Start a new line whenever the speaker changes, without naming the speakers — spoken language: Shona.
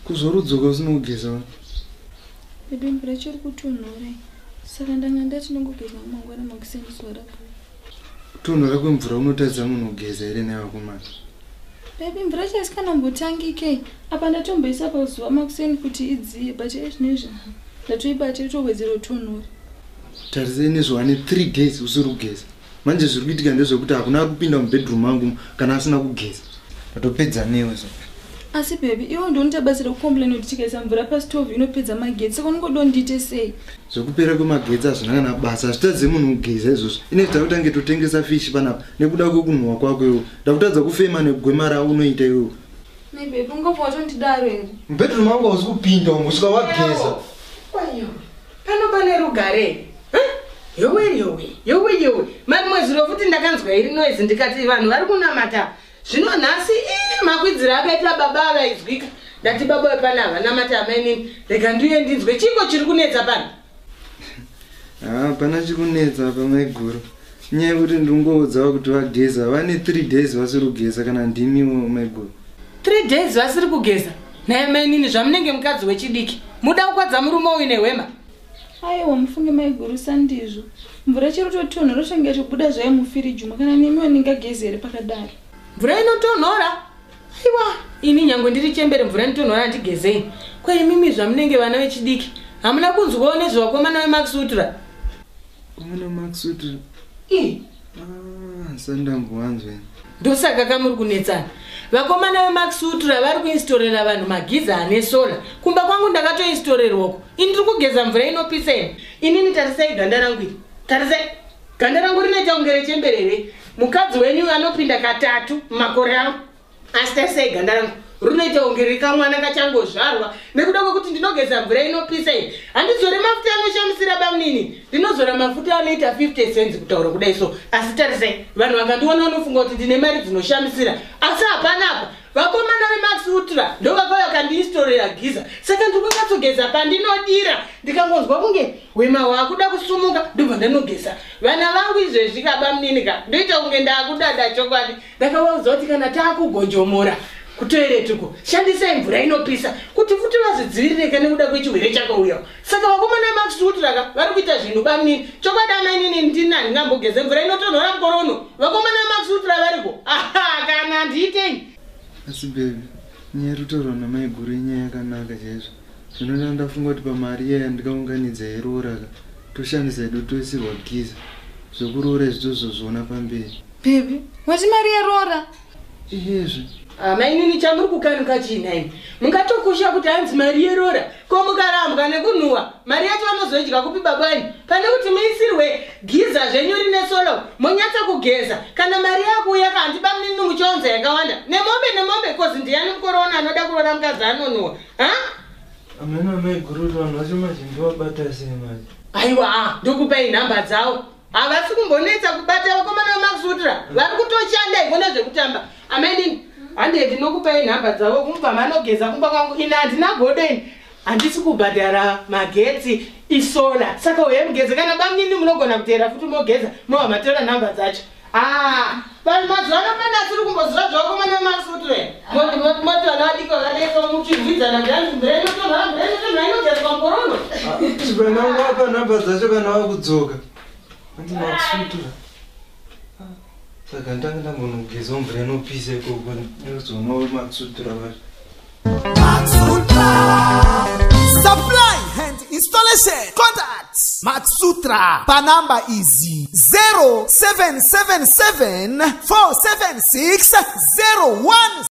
Kuzorudzoka usina kugeza.
Baby mvura chiri kutonhora. Saka ndanga ndati ndingogeza mangwana makuseni zuva rapo.
Kutonhora kwemvura unotadza munhu kugeza here nevakomana?
Baby mvura chasikanambotangike. Apa ndatomboisa pazuva makuseni kuti idziye, but ezvinezvi ndatoibata itowedzera kutonhora.
Tarisei nezvova ne3 days usiri kugeza. Manje zviri kuitika ndezvekuti hakuna kupinda mubedroom mangu kana asina kugeza. Tatopedza newe zo.
Asi baby, iwo ndonita basa rekucomplain kuti tikaisa mvura pastove inopedza magetsi. Saka unongodondiite sei?
Zvekupera kwemagetsi hazvina kana basa. Zvitadze munhu kugeza izvozvo. Inoita kuti ange totengesa fish panapa nekuda kwekunhuhwa kwako iwo. Ndakutadza kufema negwema raunoita iwo.
Ne baby, ungobva watondidaro here?
Mubedroom mangu hausi kupinda umwe kusvika wageza.
Kwayo. Panopane rugare. Yowe. Mari mweziro futi ndakanzwa iri noise ndikati vanhu vari kunamata. Zvino nhasi makwidzira akaita baba avaizwika. Ndati baba wepanava namata amainini. Rega ndiuye ndinzwe chiko chiri kunetsa pano.
Pana chiri kunetsa apa maiguru. Nyaya yekuti ndingoudzawo kuti vageza vane 3 days vasiri kugeza kana ndimiwo maiguru.
3 days vasiri kugeza. Naye mainini zvamunenge mukadzi wechidiki. Muda kukwadza murume uyu nehwema.
Aiwa mufunge maiguru sandizvo. Mvura chiri kutonhora zvanga ichibuda zvaya mufiriji kana nemiwo ndingagezere pakadaro.
Mvura inotonhora? Aiwa, ini nyange ndiri chembere mvura inotonhora andigezei. Kwai mimi zvamunenge vana vechidiki. Hamuna kunzwawo nezvevakomana veMax Sutra?
Komana Max Sutra? Sandambowanzwa.
Ndosaka kamuri kunetsana. Vakomana veMax Sutra vari kuinstorera vanhu magiza ane sola. Kumba kwangu ndakatoinstorerwako. Ini ndiri kugeza mvura inopisa ine. Inini tarisai ganda rangu iri. Tarisai. Ganda rangu rinoita kunge rechemberere. Mukadzi wenyu anopinda katatu mumakore angu. Asi tarisai ganda rangu. Runoita kunge rikamwana kachangozvarwa. Nekuda kwekuti ndinogeza mvura inopisa ine. Handizore mafuta anoshamisira bamunini. Ndinozora mafuta anoita 50 cents kutaura kudai so. Asi tarisai. Vanhu vakandiona vanofunga kuti ndine mari dzinoshamisira. Asi hapana apa. Vakomana veMax Sutra ndo vakauya vakandiistorera giza. Saka ndiri kungatsogeza pandinodira. Ndikangonzwa kunge wema wakuda kusumuka ndobva ndanogeza. Vana vangu izvezvi kabamunini ka. Ndoita kunge ndakudada chokwadi. Ndakavaudza kuti kana taakugojomora kutoiretuko shandisai mvura inopisa kuti futi vazvidzivirire nekuda kwechiwere chakauya. Saka vakomana veMax Sutra vari kuita zvinhu bamunini. Chokwadi amainini ndina ndingambogeze mvura inotonhora mukore uno. Vakomana veMax Sutra variko. Aha, kana ndiitei.
Asi baby, nyaya yekutaura namaiguru inyaya yakanaka chaizvo. Zvinoda ndafunga kuti pamari iya yandikaunganidza yerooraka toshandisa hedu toisirwa giza. Zvokuroora izvozvo zvoona pamberi.
Baby, wati mari yeroora?
Izvo.
Mainini chamuri kukanuka chiinai. Mungatokusha kuti hanzi mari yerora. Ko mukarambwa nekunhuhwa. Mari yacho vanozoidya kupi babanyi. Pane kuti muisirwe giza zvenyu rine solo. Monyatsa kugeza. Kana mari yako uya kanti bamunini muchionza yakawanda. Nemombe kozi ndiani mukorona anoda kurora mukadzi anonhuhwa. Ha?
Amena maiguru vanhu vacho mazhinji wabata sei manje?
Aiwa, ndokupai nhamba dzavo. Havasi kumbonetsa kubata vakomana veMax Sutra. Vari kutoshanda ikona zvekutamba. Amainini hande ndinokupai nhamba dzavo kumva manogeza kumba kwangu. Ina handina godeni. Handisi kubhadhara magetsi isola. Saka uye mugeze kana bamunini munogona kuteera futi mogeza mova matora nhamba dzacho. Vanhu mazuva ano pana asiri kumboziva zvevakomana veMax Sutra. Moti vana vadiki vakadaiso muchirwidzana mvura mvura inotonhora inogezwa mukore uno.
Chibwana wangu apa nhamba dzacho kana wakudzoka. Hanzi Max Sutra. Saka ndanga ndambonogeza mvura inopisa ikoko ndozoonawo Max Sutra vacho.
Max Sutra. Supply and installation. Contact Max Sutra. Panamba easy 0777 476 01.